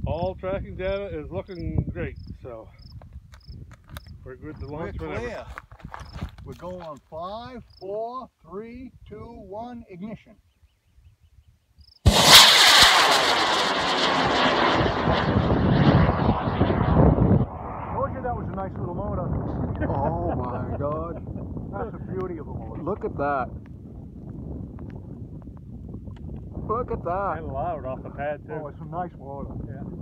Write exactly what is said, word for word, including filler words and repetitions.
all tracking data is looking great, so we're good to launch We're whenever. clear. We're going on five, four, three, two, one, ignition. Told you that was a nice little motor. Oh my God. That's the beauty of a motor. Look at that. Look at that. And loud off the pad too. Oh, it's a nice motor. Yeah.